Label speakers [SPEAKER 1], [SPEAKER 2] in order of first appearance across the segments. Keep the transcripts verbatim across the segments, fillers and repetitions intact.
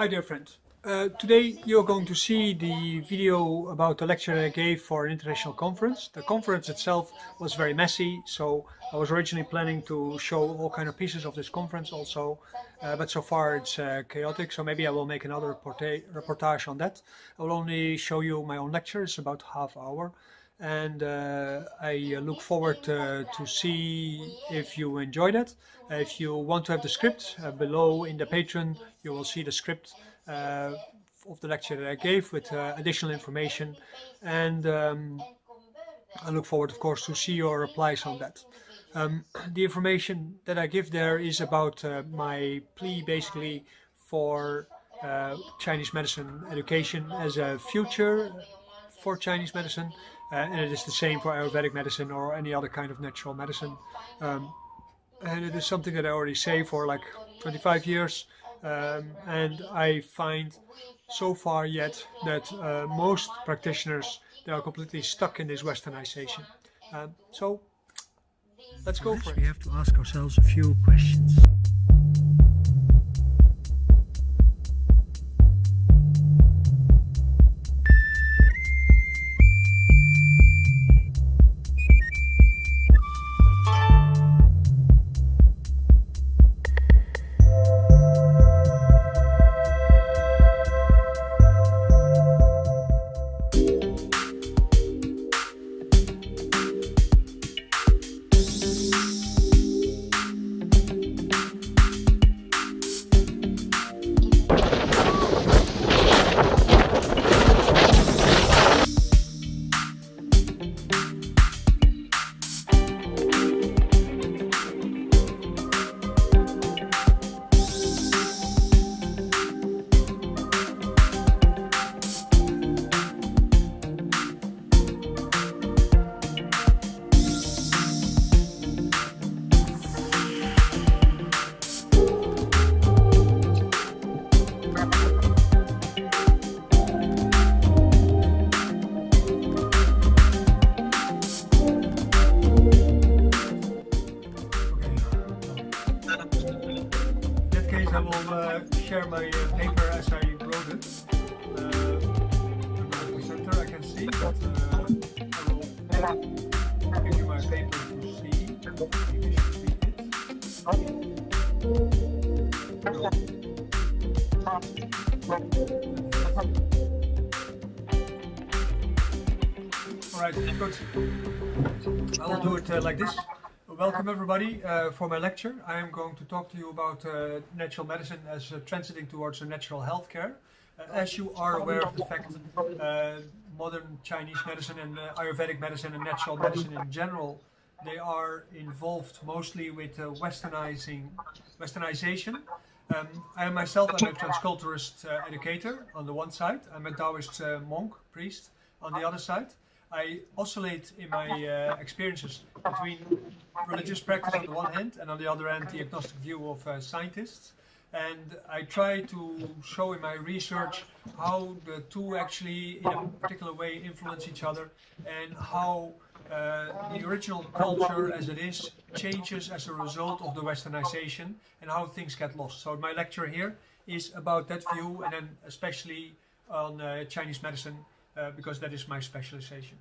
[SPEAKER 1] Hi dear friend. Uh, today you're going to see the video about the lecture I gave for an international conference. The conference itself was very messy, so I was originally planning to show all kind of pieces of this conference also, uh, but so far it's uh, chaotic, so maybe I will make another reporta reportage on that. I will only show you my own lecture, it's about half hour, and uh, I look forward uh, to see if you enjoyed it. Uh, if you want to have the script, uh, below in the Patreon you will see the script uh, of the lecture that I gave with uh, additional information, and um, I look forward of course to see your replies on that. Um, the information that I give there is about uh, my plea basically for uh, Chinese medicine education as a future for Chinese medicine, uh, and it is the same for Ayurvedic medicine or any other kind of natural medicine. Um, and it is something that I already say for like twenty-five years, um, and I find so far yet that uh, most practitioners, they are completely stuck in this westernization. Um, so let's go for it. We have to ask ourselves a few questions. I will uh, share my uh, paper as I wrote it. Uh, I'm not a presenter, I can see, but uh, I will give you my paper to see. Maybe you should read it. Alright, good. I will do it uh, like this. Welcome everybody uh, for my lecture. I am going to talk to you about uh, natural medicine as uh, transiting towards a natural healthcare. Uh, as you are aware of the fact, uh, modern Chinese medicine and uh, Ayurvedic medicine and natural medicine in general, they are involved mostly with uh, westernizing, westernization. Um, I am myself, I'm a transculturist uh, educator on the one side. I'm a Taoist uh, monk, priest on the other side. I oscillate in my uh, experiences between religious practice on the one hand and on the other hand the agnostic view of uh, scientists, and I try to show in my research how the two actually in a particular way influence each other, and how uh, the original culture as it is changes as a result of the westernization and how things get lost. So my lecture here is about that view, and then especially on uh, Chinese medicine, Uh, because that is my specialization.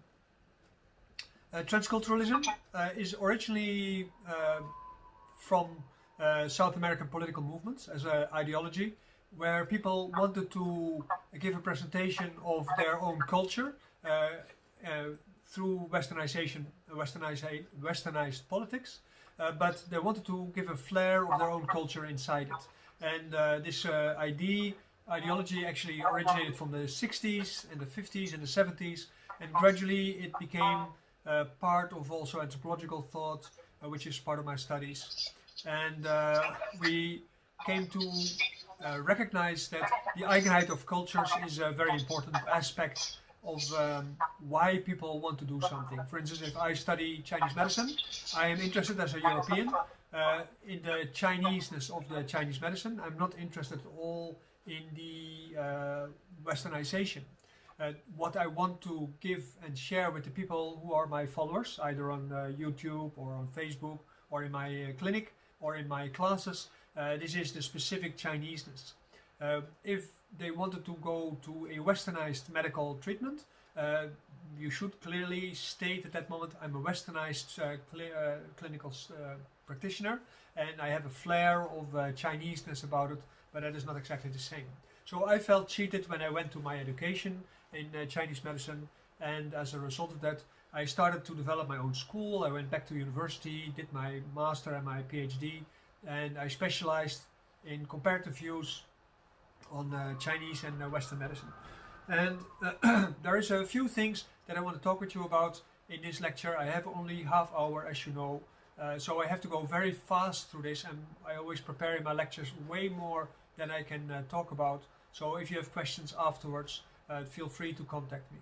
[SPEAKER 1] Uh, transculturalism uh, is originally uh, from uh, South American political movements as an ideology, where people wanted to give a presentation of their own culture uh, uh, through westernization, westernized, westernized politics, uh, but they wanted to give a flair of their own culture inside it. And uh, this uh, idea Ideology actually originated from the sixties and the fifties and the seventies, and gradually it became uh, part of also anthropological thought, uh, which is part of my studies. And uh, we came to uh, recognize that the eigenheid of cultures is a very important aspect of um, why people want to do something. For instance, if I study Chinese medicine, I am interested as a European uh, in the Chineseness of the Chinese medicine. I'm not interested at all in the uh, westernization. Uh, what I want to give and share with the people who are my followers, either on uh, YouTube or on Facebook or in my uh, clinic or in my classes, uh, this is the specific Chineseness. Uh, if they wanted to go to a westernized medical treatment, uh, you should clearly state at that moment, I'm a westernized uh, cl uh, clinical uh, practitioner, and I have a flair of uh, Chineseness about it, but that is not exactly the same. So I felt cheated when I went to my education in uh, Chinese medicine, and as a result of that, I started to develop my own school. I went back to university, did my master and my PhD, and I specialized in comparative views on uh, Chinese and uh, Western medicine. And uh, there is a few things that I want to talk with you about in this lecture. I have only half hour, as you know, uh, so I have to go very fast through this, and I always prepare in my lectures way more than I can uh, talk about. So if you have questions afterwards, uh, feel free to contact me.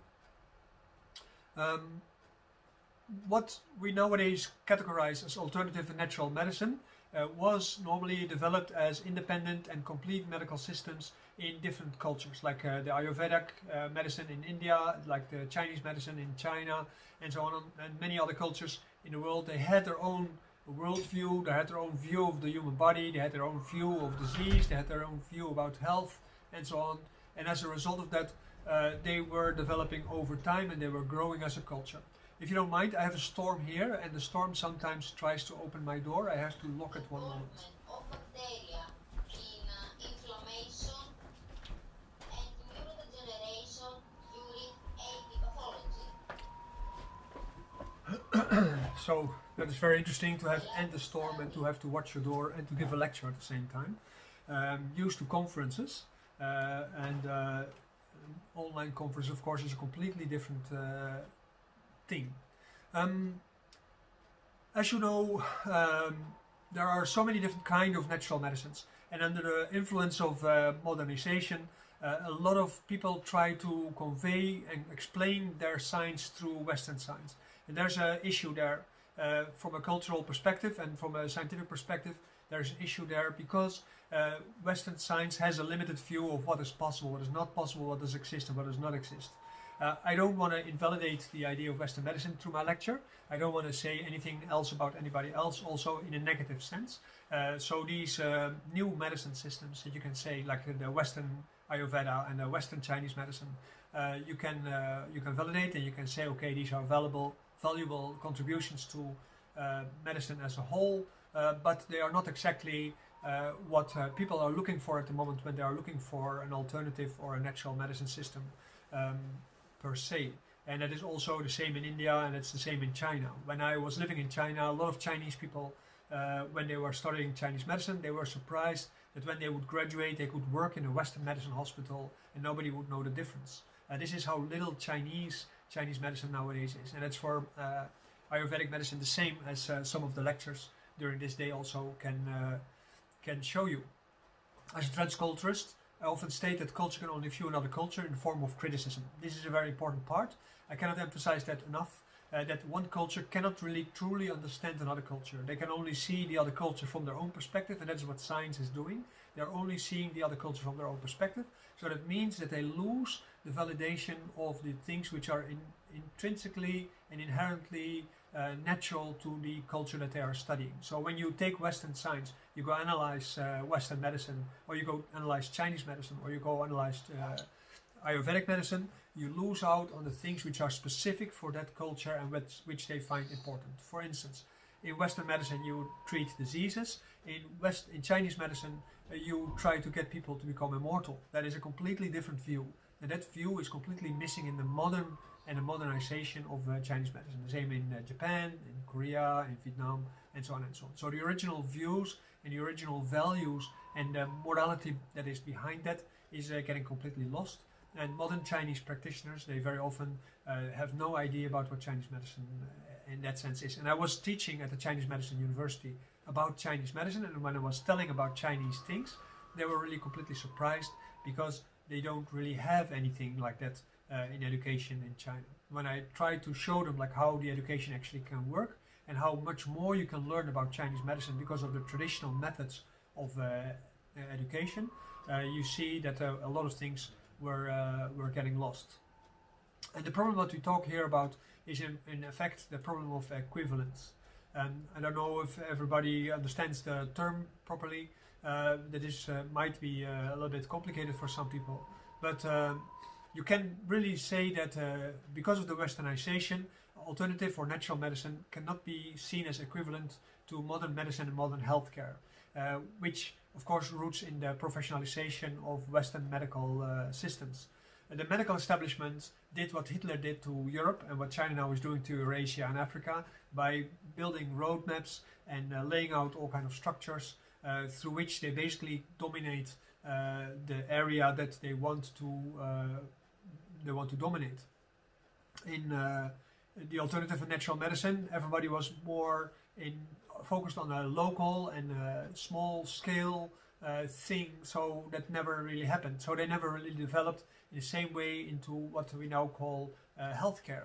[SPEAKER 1] Um, what we nowadays categorize as alternative and natural medicine uh, was normally developed as independent and complete medical systems in different cultures, like uh, the Ayurvedic uh, medicine in India, like the Chinese medicine in China, and so on, and many other cultures in the world. They had their own worldview, they had their own view of the human body, they had their own view of disease, they had their own view about health, and so on. And as a result of that, uh, they were developing over time, and they were growing as a culture. If you don't mind, I have a storm here, and the storm sometimes tries to open my door. I have to lock it one moment.
[SPEAKER 2] Of bacteria in uh, inflammation and neurodegeneration during A D pathology.
[SPEAKER 1] So that is very interesting to have end the storm and to have to watch your door and to give a lecture at the same time. Um, used to conferences uh, and uh, online conference, of course, is a completely different uh, thing. Um, as you know, um, there are so many different kinds of natural medicines, and under the influence of uh, modernization, uh, a lot of people try to convey and explain their science through Western science. And there's an issue there uh, from a cultural perspective, and from a scientific perspective, there's an issue there because uh, Western science has a limited view of what is possible, what is not possible, what does exist and what does not exist. Uh, I don't want to invalidate the idea of Western medicine through my lecture. I don't want to say anything else about anybody else, also in a negative sense. Uh, so these uh, new medicine systems that you can say, like the Western Ayurveda and the Western Chinese medicine, uh, you can uh, you can validate, and you can say, okay, these are valuable valuable contributions to uh, medicine as a whole, uh, but they are not exactly uh, what uh, people are looking for at the moment when they are looking for an alternative or a natural medicine system um, per se. And that is also the same in India, and it's the same in China. When I was living in China, a lot of Chinese people, uh, when they were studying Chinese medicine, they were surprised that when they would graduate, they could work in a Western medicine hospital and nobody would know the difference. Uh, this is how little Chinese Chinese medicine nowadays is, and it's for uh, Ayurvedic medicine the same, as uh, some of the lectures during this day also can uh, can show you. As a transculturist, I often state that culture can only view another culture in the form of criticism. This is a very important part. I cannot emphasize that enough, uh, that one culture cannot really truly understand another culture. They can only see the other culture from their own perspective, and that's what science is doing. They're only seeing the other culture from their own perspective. So that means that they lose the validation of the things which are in, intrinsically and inherently uh, natural to the culture that they are studying. So when you take Western science, you go analyze uh, Western medicine, or you go analyze Chinese medicine, or you go analyze uh, Ayurvedic medicine, you lose out on the things which are specific for that culture and which, which they find important. For instance, in Western medicine you treat diseases. In West, in Chinese medicine uh, you try to get people to become immortal. That is a completely different view, and that view is completely missing in the modern and the modernization of uh, Chinese medicine. The same in uh, Japan, in Korea, in Vietnam, and so on and so on. So the original views and the original values and the morality that is behind that is uh, getting completely lost. And modern Chinese practitioners, they very often uh, have no idea about what Chinese medicine uh, in that sense is. And I was teaching at the Chinese Medicine University about Chinese medicine, and when I was telling about Chinese things, they were really completely surprised because they don't really have anything like that uh, in education in China. When I tried to show them like how the education actually can work and how much more you can learn about Chinese medicine because of the traditional methods of uh, education, uh, you see that uh, a lot of things were, uh, were getting lost. And the problem that we talk here about is in, in effect the problem of equivalence. Um, I don't know if everybody understands the term properly. Uh, that is uh, might be uh, a little bit complicated for some people, but uh, you can really say that uh, because of the westernization, alternative or natural medicine cannot be seen as equivalent to modern medicine and modern healthcare, uh, which of course roots in the professionalization of Western medical uh, systems. Uh, the medical establishment did what Hitler did to Europe and what China now is doing to Eurasia and Africa by building roadmaps and uh, laying out all kind of structures uh, through which they basically dominate uh, the area that they want to uh, they want to dominate. In uh, the alternative and natural medicine, everybody was more in focused on a local and a small scale uh, thing, so that never really happened. So they never really developed in the same way into what we now call uh, healthcare.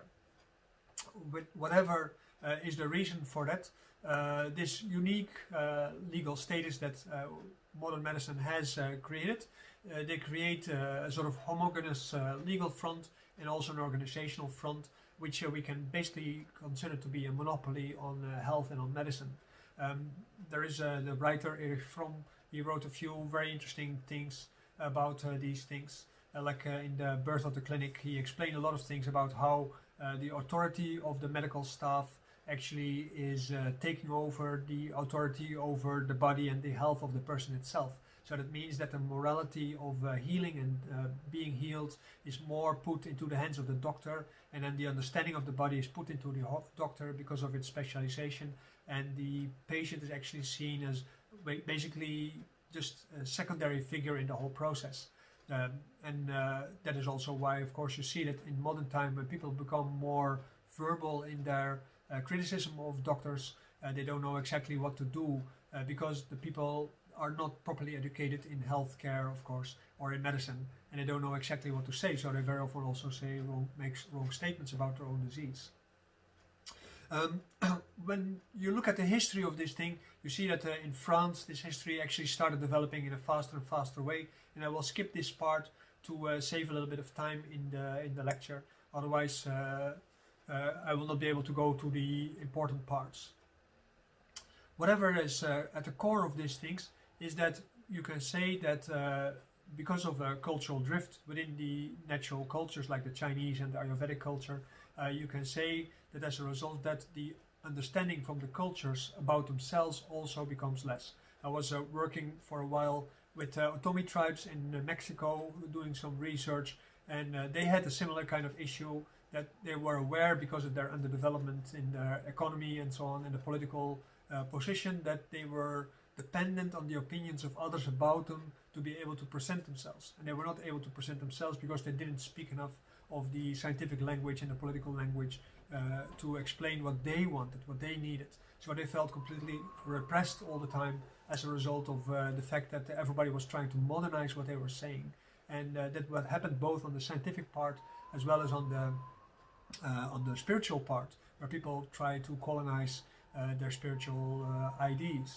[SPEAKER 1] With whatever uh, is the reason for that, uh, this unique uh, legal status that uh, modern medicine has uh, created, uh, they create uh, a sort of homogeneous uh, legal front and also an organizational front, which uh, we can basically consider to be a monopoly on uh, health and on medicine. Um, there is uh, the writer Erich Fromm. He wrote a few very interesting things about uh, these things. Uh, like uh, in The Birth of the Clinic, he explained a lot of things about how uh, the authority of the medical staff actually is uh, taking over the authority over the body and the health of the person itself. So that means that the morality of uh, healing and uh, being healed is more put into the hands of the doctor, and then the understanding of the body is put into the doctor because of its specialization, and the patient is actually seen as basically just a secondary figure in the whole process. Um, and uh, that is also why, of course, you see that in modern time when people become more verbal in their uh, criticism of doctors, uh, they don't know exactly what to do uh, because the people are not properly educated in healthcare, of course, or in medicine, and they don't know exactly what to say, so they very often also say wrong, makes wrong statements about their own disease. Um, when you look at the history of this thing, you see that uh, in France this history actually started developing in a faster and faster way, and I will skip this part to uh, save a little bit of time in the, in the lecture, otherwise uh, uh, I will not be able to go to the important parts. Whatever is uh, at the core of these things is that you can say that uh, because of a cultural drift within the natural cultures like the Chinese and the Ayurvedic culture, uh, you can say that as a result that the understanding from the cultures about themselves also becomes less. I was uh, working for a while with uh, Otomi tribes in uh, Mexico doing some research, and uh, they had a similar kind of issue that they were aware because of their underdevelopment in their economy and so on and the political uh, position that they were dependent on the opinions of others about them to be able to present themselves, and they were not able to present themselves because they didn't speak enough of the scientific language and the political language uh, to explain what they wanted, what they needed. So they felt completely repressed all the time as a result of uh, the fact that everybody was trying to modernize what they were saying, and uh, that what happened both on the scientific part as well as on the uh, on the spiritual part, where people try to colonize uh, their spiritual uh, ideas.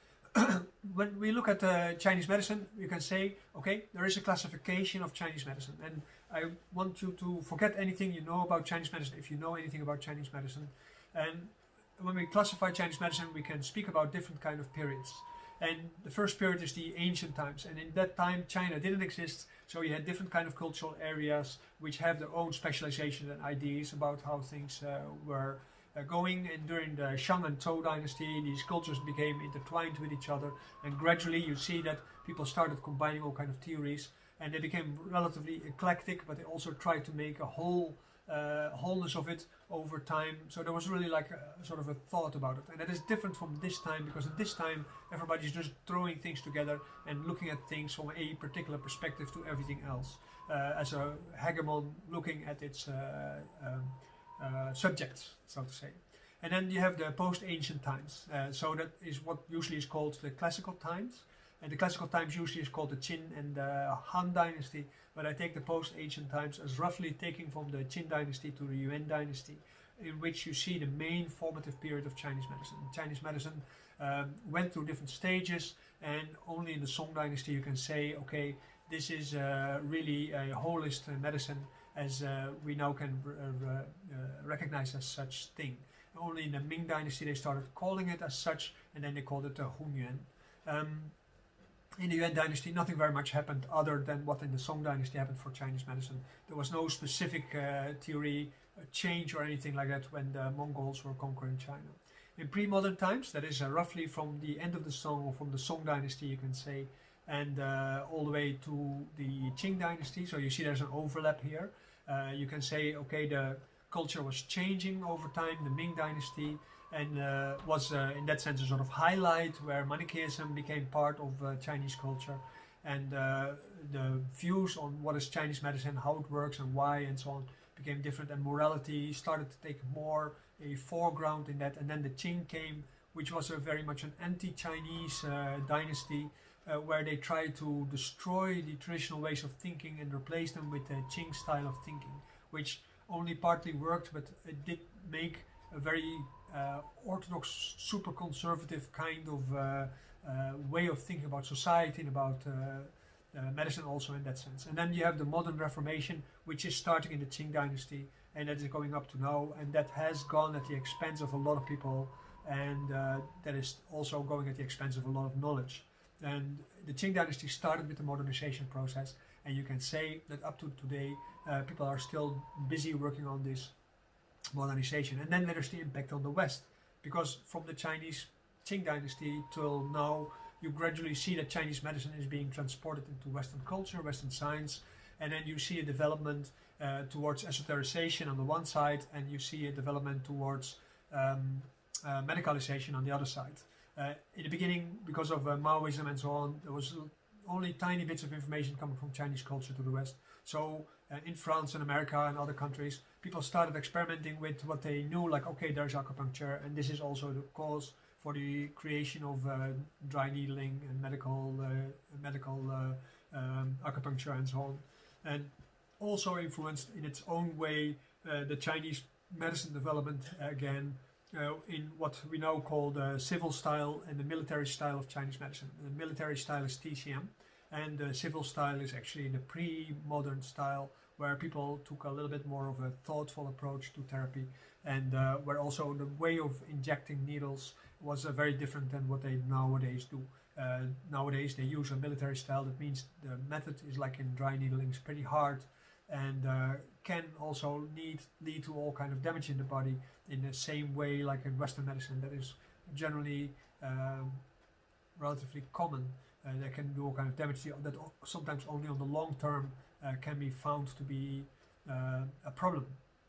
[SPEAKER 1] When we look at uh, Chinese medicine, you can say, okay, there is a classification of Chinese medicine, and I want you to forget anything you know about Chinese medicine, if you know anything about Chinese medicine. And when we classify Chinese medicine, we can speak about different kind of periods. And the first period is the ancient times, and in that time China didn't exist, so you had different kind of cultural areas which have their own specialization and ideas about how things uh, were Uh, going. And during the Shang and Zhou dynasty, these cultures became intertwined with each other, and gradually you see that people started combining all kind of theories, and they became relatively eclectic, but they also tried to make a whole uh, wholeness of it over time. So there was really like a sort of a thought about it, and that is different from this time, because at this time everybody's just throwing things together and looking at things from a particular perspective to everything else, uh, as a hegemon looking at its uh, um, Uh, subjects, so to say. And then you have the post-ancient times. Uh, so that is what usually is called the classical times. And the classical times usually is called the Qin and the Han dynasty. But I take the post-ancient times as roughly taking from the Qin dynasty to the Yuan dynasty, in which you see the main formative period of Chinese medicine. Chinese medicine um, went through different stages, and only in the Song dynasty you can say, okay, this is uh, really a holist medicine, as uh, we now can uh, uh, recognize as such thing. Only in the Ming dynasty they started calling it as such, and then they called it the Hunyuan. Um, In the Yuan dynasty, nothing very much happened other than what in the Song dynasty happened for Chinese medicine. There was no specific uh, theory, uh, change or anything like that when the Mongols were conquering China. In pre-modern times, that is uh, roughly from the end of the Song, or from the Song dynasty you can say, and uh, all the way to the Qing dynasty, so you see there's an overlap here. Uh, you can say, okay, the culture was changing over time, the Ming dynasty, and uh, was uh, in that sense a sort of highlight where Manichaeism became part of uh, Chinese culture, and uh, the views on what is Chinese medicine, how it works and why and so on became different, and morality started to take more a foreground in that. And then the Qing came, which was a very much an anti-Chinese uh, dynasty, uh, where they tried to destroy the traditional ways of thinking and replace them with the Qing style of thinking, which only partly worked, but it did make a very uh, orthodox, super conservative kind of uh, uh, way of thinking about society and about uh, uh, medicine also in that sense. And then you have the modern Reformation, which is starting in the Qing dynasty, and that is going up to now, and that has gone at the expense of a lot of people, and uh, that is also going at the expense of a lot of knowledge. And the Qing dynasty started with the modernization process, and you can say that up to today uh, people are still busy working on this modernization. And then there's the impact on the West, because from the Chinese Qing dynasty till now you gradually see that Chinese medicine is being transported into Western culture, Western science, and then you see a development uh, towards esotericization on the one side, and you see a development towards um, uh, medicalization on the other side. Uh, in the beginning, because of uh, Maoism and so on, there was only tiny bits of information coming from Chinese culture to the West. So uh, in France and America and other countries, people started experimenting with what they knew, like, okay, there's acupuncture, and this is also the cause for the creation of uh, dry needling and medical, uh, medical uh, um, acupuncture and so on. And also influenced in its own way uh, the Chinese medicine development again, Uh, in what we now call the civil style and the military style of Chinese medicine. The military style is T C M, and the civil style is actually the pre-modern style, where people took a little bit more of a thoughtful approach to therapy, and uh, where also the way of injecting needles was uh, very different than what they nowadays do. Uh, nowadays they use a military style. That means the method is like in dry needling, it's pretty hard, and uh, can also need, lead to all kind of damage in the body in the same way like in Western medicine that is generally um, relatively common. Uh, they can do all kind of damage that sometimes only on the long term uh, can be found to be uh, a problem.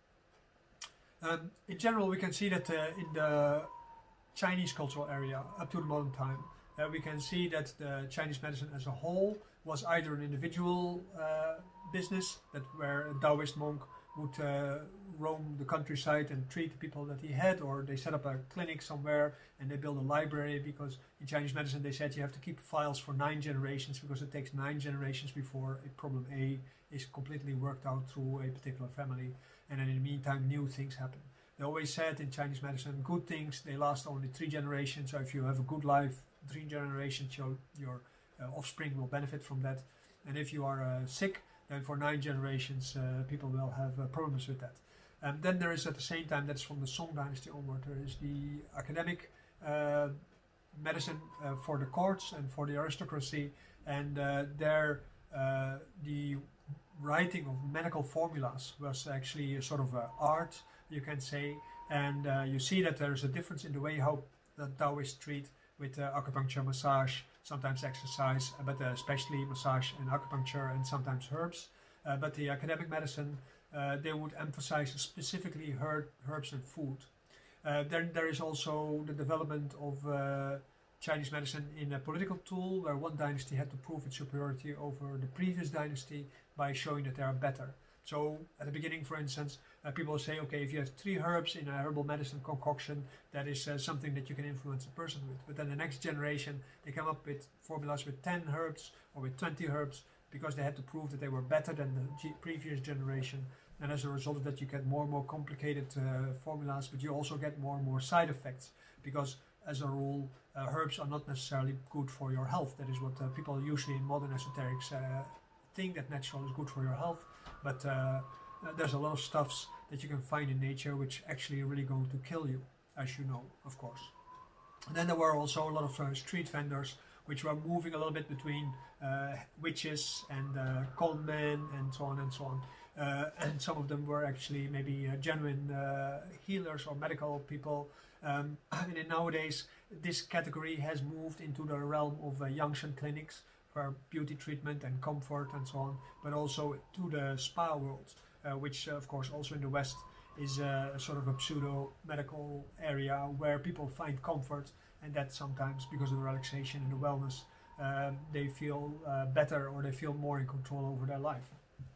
[SPEAKER 1] Um, in general, we can see that uh, in the Chinese cultural area up to the modern time, uh, we can see that the Chinese medicine as a whole was either an individual uh, business, that where a Taoist monk would uh, roam the countryside and treat the people that he had, or they set up a clinic somewhere and they build a library, because in Chinese medicine they said you have to keep files for nine generations, because it takes nine generations before a problem A is completely worked out through a particular family, and then in the meantime new things happen. They always said in Chinese medicine, good things, they last only three generations, so if you have a good life, three generations, your, your uh, offspring will benefit from that, and if you are uh, sick, then for nine generations uh, people will have uh, problems with that. And then there is at the same time, that's from the Song dynasty onward, there is the academic uh, medicine uh, for the courts and for the aristocracy, and uh, there uh, the writing of medical formulas was actually a sort of a art, you can say, and uh, you see that there's a difference in the way how the Taoists treat with uh, acupuncture, massage, sometimes exercise, but uh, especially massage and acupuncture, and sometimes herbs. Uh, but the academic medicine, uh, they would emphasize specifically herb, herbs and food. Uh, then there is also the development of uh, Chinese medicine in a political tool, where one dynasty had to prove its superiority over the previous dynasty by showing that they are better. So at the beginning, for instance, uh, people say, okay, if you have three herbs in a herbal medicine concoction, that is uh, something that you can influence a person with. But then the next generation, they come up with formulas with ten herbs or with twenty herbs, because they had to prove that they were better than the previous generation. And as a result of that, you get more and more complicated uh, formulas, but you also get more and more side effects, because as a rule, uh, herbs are not necessarily good for your health. That is what uh, people usually in modern esoterics uh, think, that natural is good for your health. But uh, there's a lot of stuffs that you can find in nature which actually are really going to kill you, as you know, of course. And then there were also a lot of uh, street vendors which were moving a little bit between uh, witches and uh, con men and so on and so on. Uh, and some of them were actually maybe uh, genuine uh, healers or medical people. Um, and in nowadays, this category has moved into the realm of uh, Yangshan clinics for beauty treatment and comfort and so on, but also to the spa world, uh, which uh, of course also in the West is uh, a sort of a pseudo medical area where people find comfort, and that sometimes because of the relaxation and the wellness, um, they feel uh, better or they feel more in control over their life.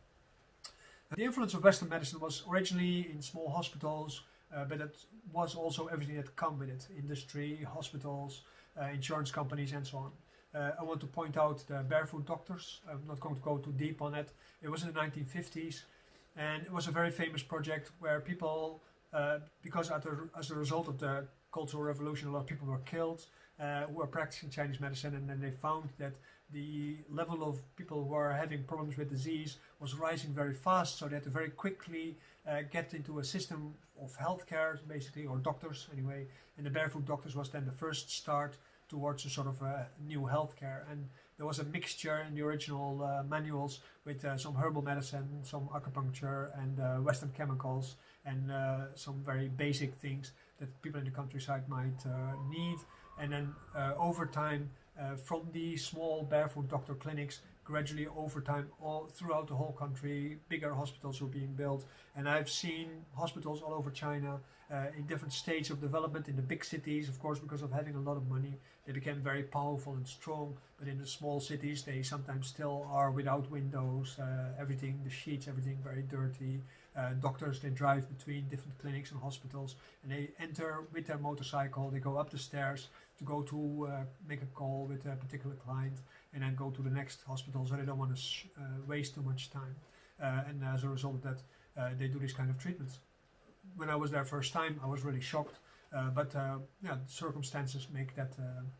[SPEAKER 1] The influence of Western medicine was originally in small hospitals, uh, but it was also everything that come with it: industry, hospitals, uh, insurance companies, and so on. Uh, I want to point out the barefoot doctors. I'm not going to go too deep on it. It was in the nineteen fifties, and it was a very famous project where people, uh, because as a, as a result of the Cultural Revolution, a lot of people were killed uh, who were practicing Chinese medicine, and then they found that the level of people who are having problems with disease was rising very fast, so they had to very quickly uh, get into a system of healthcare, basically, or doctors anyway, and the barefoot doctors was then the first start towards a sort of a new healthcare. And there was a mixture in the original uh, manuals with uh, some herbal medicine, some acupuncture, and uh, Western chemicals, and uh, some very basic things that people in the countryside might uh, need. And then uh, over time, uh, from these small barefoot doctor clinics, gradually over time, all throughout the whole country, bigger hospitals were being built. And I've seen hospitals all over China uh, in different stages of development. In the big cities, of course, because of having a lot of money, they became very powerful and strong. But in the small cities, they sometimes still are without windows, uh, everything, the sheets, everything very dirty. Uh, doctors, they drive between different clinics and hospitals, and they enter with their motorcycle, they go up the stairs to go to uh, make a call with a particular client, and then go to the next hospital, so they don't want to uh, waste too much time. Uh, and as a result of that, uh, they do this kind of treatments. When I was there first time, I was really shocked, uh, but uh, yeah, circumstances make that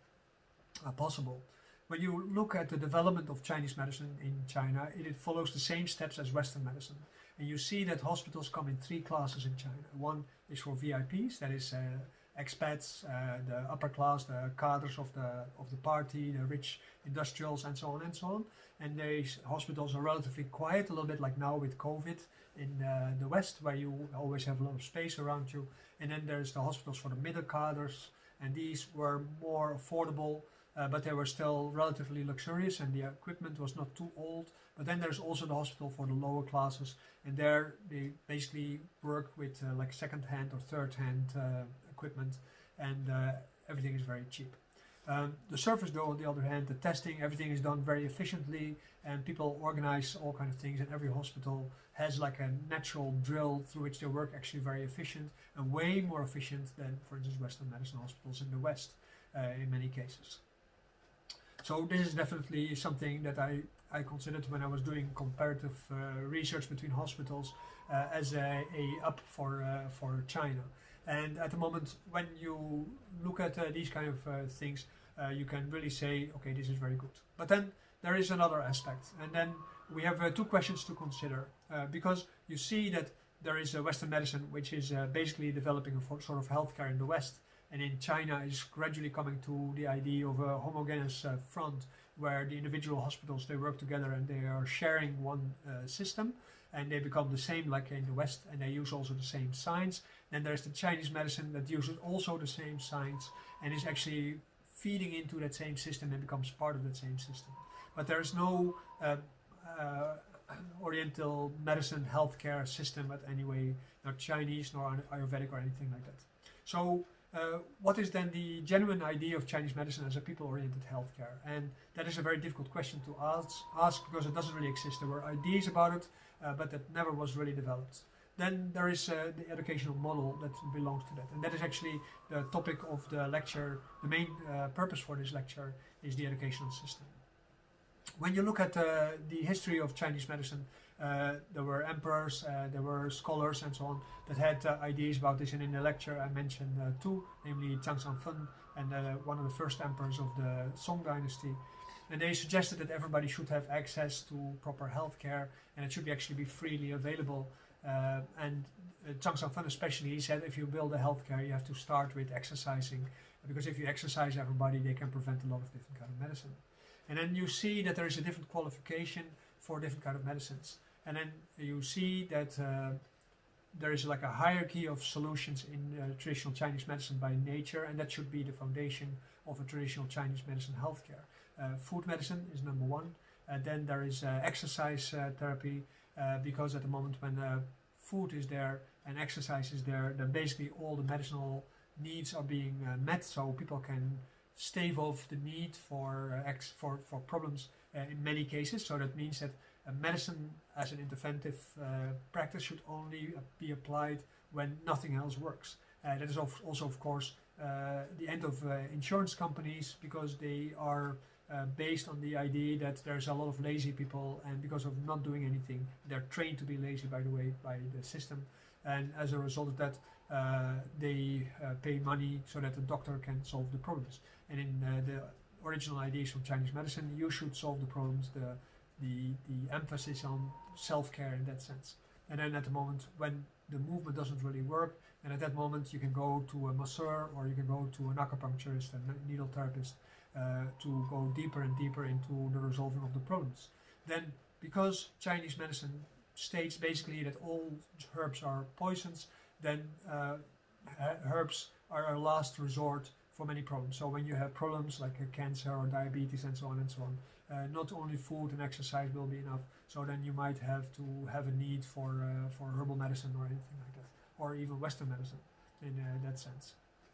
[SPEAKER 1] uh, uh, possible. When you look at the development of Chinese medicine in China, it, it follows the same steps as Western medicine. And you see that hospitals come in three classes in China. One is for V I Ps, that is uh, expats, uh, the upper class, the cadres of the of the party, the rich industrials, and so on and so on. And these hospitals are relatively quiet, a little bit like now with COVID in uh, the West, where you always have a lot of space around you. And then there's the hospitals for the middle cadres, and these were more affordable, uh, but they were still relatively luxurious, and the equipment was not too old. But then there's also the hospital for the lower classes, and there they basically work with uh, like second-hand or third-hand uh, equipment, and uh, everything is very cheap. Um, the service, though, on the other hand, the testing, everything is done very efficiently, and people organize all kinds of things, and every hospital has like a natural drill through which they work actually very efficient, and way more efficient than, for instance, Western medicine hospitals in the West uh, in many cases. So this is definitely something that I, I considered when I was doing comparative uh, research between hospitals uh, as a, a up for, uh, for China. And at the moment, when you look at uh, these kind of uh, things, uh, you can really say, okay, this is very good. But then there is another aspect, and then we have uh, two questions to consider, uh, because you see that there is a Western medicine which is uh, basically developing a sort of healthcare in the West, and in China is gradually coming to the idea of a homogeneous uh, front, where the individual hospitals, they work together and they are sharing one uh, system, and they become the same like in the West, and they use also the same science. Then there's the Chinese medicine that uses also the same science and is actually feeding into that same system and becomes part of that same system. But there is no uh, uh, Oriental medicine healthcare system, but anyway, not Chinese nor Ayurvedic or anything like that. So uh, what is then the genuine idea of Chinese medicine as a people-oriented healthcare? And that is a very difficult question to ask, ask because it doesn't really exist. There were ideas about it, uh, but that never was really developed. Then there is uh, the educational model that belongs to that, and that is actually the topic of the lecture. The main uh, purpose for this lecture is the educational system. When you look at uh, the history of Chinese medicine, uh, there were emperors, uh, there were scholars and so on that had uh, ideas about this, and in the lecture I mentioned uh, two, namely Zhang Sanfen and uh, one of the first emperors of the Song dynasty. And they suggested that everybody should have access to proper healthcare, and it should be actually be freely available. Uh, and uh, Zhang Xiaofeng especially, he said if you build a healthcare, you have to start with exercising, because if you exercise everybody, they can prevent a lot of different kind of medicine. And then you see that there is a different qualification for different kind of medicines. And then you see that uh, there is like a hierarchy of solutions in uh, traditional Chinese medicine by nature, and that should be the foundation of a traditional Chinese medicine healthcare. Uh, food medicine is number one. Uh, then there is uh, exercise uh, therapy, uh, because at the moment when uh, food is there and exercise is there, then basically all the medicinal needs are being uh, met, so people can stave off the need for uh, ex for, for problems uh, in many cases. So that means that uh, medicine as an interventive uh, practice should only uh, be applied when nothing else works. Uh, that is also, of course, uh, the end of uh, insurance companies, because they are uh, based on the idea that there's a lot of lazy people, and because of not doing anything, they're trained to be lazy, by the way, by the system. And as a result of that, uh, they uh, pay money so that the doctor can solve the problems. And in uh, the original ideas from Chinese medicine, you should solve the problems, the, the, the emphasis on self-care in that sense. And then at the moment when the movement doesn't really work, and at that moment you can go to a masseur, or you can go to an acupuncturist, a needle therapist, uh, to go deeper and deeper into the resolving of the problems. Then, because Chinese medicine states basically that all herbs are poisons, then uh, herbs are our last resort for many problems. So when you have problems like uh, cancer or diabetes and so on and so on, uh, not only food and exercise will be enough. So then you might have to have a need for uh, for herbal medicine or anything like that, or even Western medicine in uh, that sense.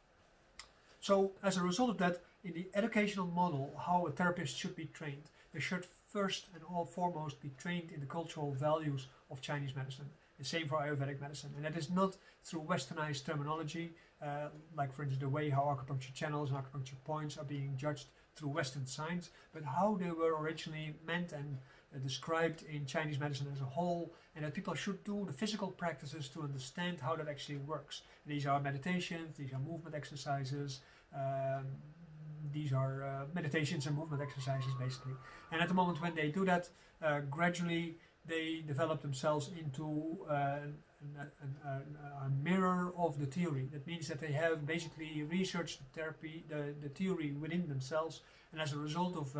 [SPEAKER 1] So as a result of that, in the educational model, how a therapist should be trained, they should first and all foremost be trained in the cultural values of Chinese medicine. The same for Ayurvedic medicine, and that is not through westernized terminology, uh, like for instance the way how acupuncture channels and acupuncture points are being judged through Western science, but how they were originally meant and uh, described in Chinese medicine as a whole, and that people should do the physical practices to understand how that actually works. And these are meditations, these are movement exercises, um, these are uh, meditations and movement exercises basically. And at the moment when they do that, uh, gradually they develop themselves into uh, an, an, a mirror of the theory. That means that they have basically researched the therapy, the, the theory within themselves, and as a result of uh,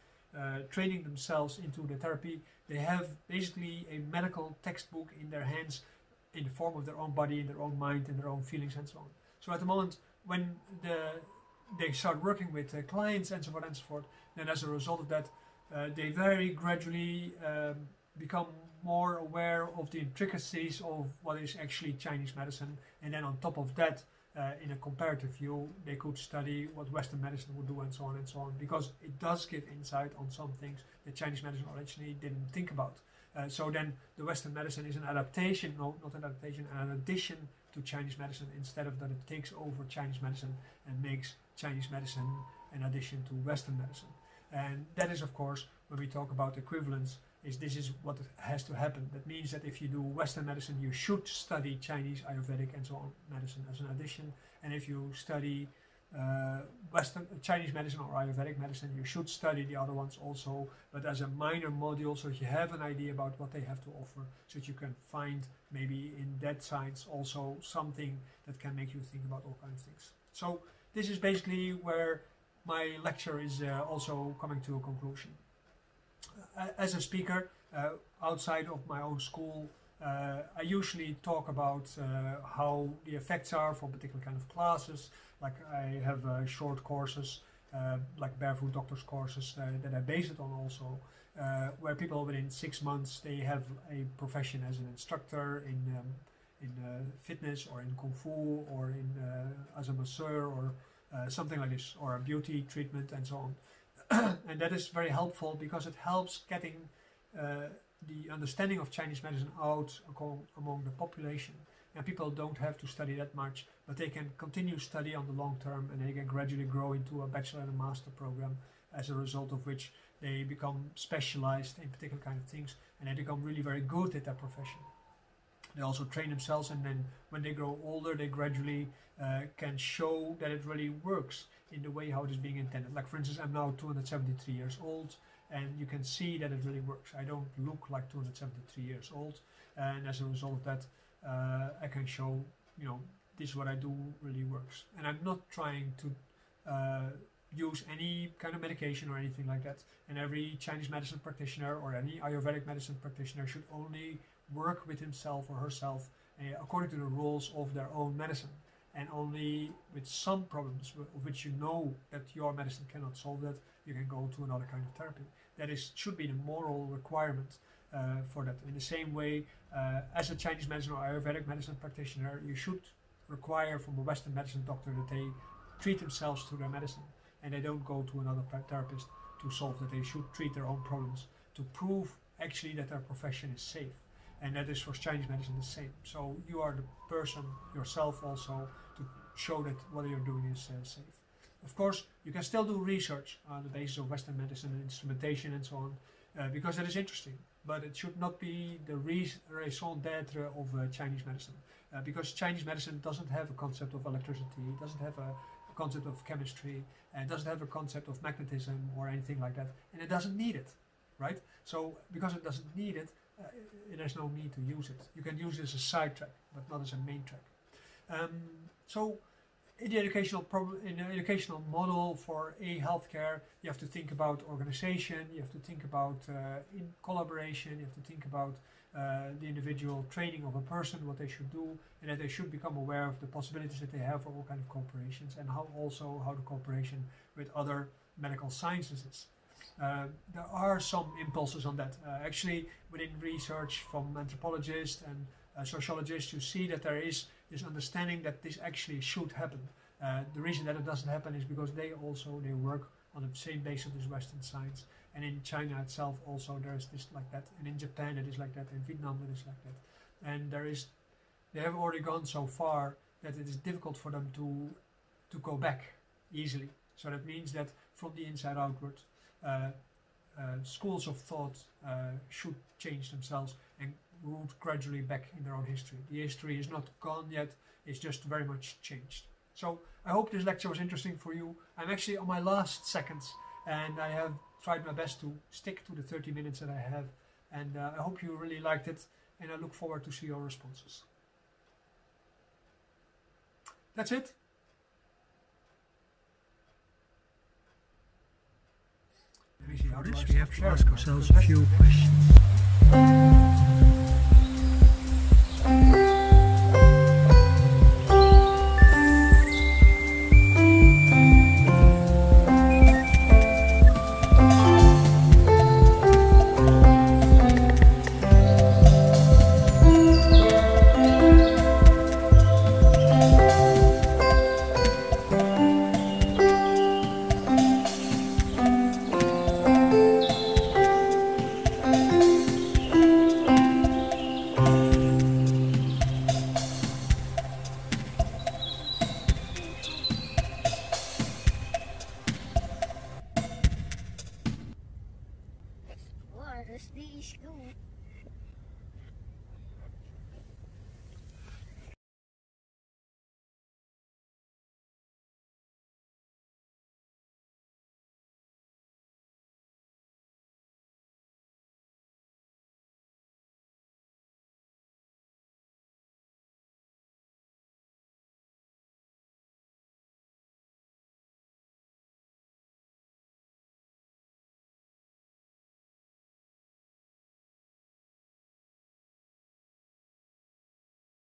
[SPEAKER 1] uh, training themselves into the therapy, they have basically a medical textbook in their hands in the form of their own body, in their own mind, in their own feelings and so on. So at the moment when the, they start working with uh, clients and so on and so forth, then as a result of that, uh, they very gradually um, become more aware of the intricacies of what is actually Chinese medicine, and then on top of that, uh, in a comparative view, they could study what Western medicine would do and so on and so on, because it does give insight on some things that Chinese medicine originally didn't think about. Uh, so then the Western medicine is an adaptation, no, not an adaptation, an addition to Chinese medicine, instead of that it takes over Chinese medicine and makes Chinese medicine an addition to Western medicine. And that is, of course, when we talk about equivalence, is this is what has to happen. That means that if you do Western medicine, you should study Chinese, Ayurvedic and so on medicine as an addition. And if you study uh, Western Chinese medicine or Ayurvedic medicine, you should study the other ones also, but as a minor module, so that you have an idea about what they have to offer, so that you can find maybe in that science also something that can make you think about all kinds of things. So this is basically where my lecture is uh, also coming to a conclusion. As a speaker, uh, outside of my own school, uh, I usually talk about uh, how the effects are for particular kind of classes. Like I have uh, short courses, uh, like Barefoot Doctors courses uh, that I base it on also, uh, where people within six months they have a profession as an instructor in um, in uh, fitness or in Kung Fu or in uh, as a masseur or uh, something like this, or a beauty treatment and so on. And that is very helpful because it helps getting uh, the understanding of Chinese medicine out among the population. And people don't have to study that much, but they can continue study on the long term, and they can gradually grow into a bachelor and a master program, as a result of which they become specialized in particular kind of things, and they become really very good at their profession. They also train themselves, and then when they grow older, they gradually uh, can show that it really works in the way how it is being intended. Like for instance, I'm now two hundred seventy-three years old, and you can see that it really works. I don't look like two hundred seventy-three years old, and as a result of that, uh, I can show, you know, this is what I do really works. And I'm not trying to uh, use any kind of medication or anything like that. And every Chinese medicine practitioner or any Ayurvedic medicine practitioner should only work with himself or herself uh, according to the rules of their own medicine. And only with some problems of which you know that your medicine cannot solve that, you can go to another kind of therapy. That is should be the moral requirement uh, for that. In the same way, uh, as a Chinese medicine or Ayurvedic medicine practitioner, you should require from a Western medicine doctor that they treat themselves to their medicine and they don't go to another therapist to solve that. They should treat their own problems to prove actually that their profession is safe. And that is for Chinese medicine the same. So you are the person yourself also to show that what you're doing is uh, safe. Of course, you can still do research on the basis of Western medicine and instrumentation and so on, uh, because that is interesting. But it should not be the raison d'etre of uh, Chinese medicine, uh, because Chinese medicine doesn't have a concept of electricity, it doesn't have a, a concept of chemistry, and it doesn't have a concept of magnetism or anything like that, and it doesn't need it, right? So because it doesn't need it, uh, there's no need to use it. You can use it as a side track, but not as a main track. Um, so in the educational problem, in the educational model for a healthcare, you have to think about organization, you have to think about uh, in collaboration, you have to think about uh, the individual training of a person, what they should do, and that they should become aware of the possibilities that they have for all kind of corporations, and how also how the cooperation with other medical sciences is. Uh, there are some impulses on that. Uh, actually, within research from anthropologists and uh, sociologists, you see that there is this understanding that this actually should happen. Uh, the reason that it doesn't happen is because they also they work on the same basis as Western science. And in China itself also there is this like that. And in Japan it is like that. In Vietnam it is like that. And there is, they have already gone so far that it is difficult for them to to go back easily. So that means that from the inside outward, uh, uh, schools of thought uh, should change themselves and root gradually back in their own history. The history is not gone yet, it's just very much changed. So I hope this lecture was interesting for you. I'm actually on my last seconds and I have tried my best to stick to the thirty minutes that I have, and uh, I hope you really liked it, and I look forward to see your responses. That's it. Let me see how
[SPEAKER 3] We have to ask ourselves a few questions.
[SPEAKER 2] What is the school?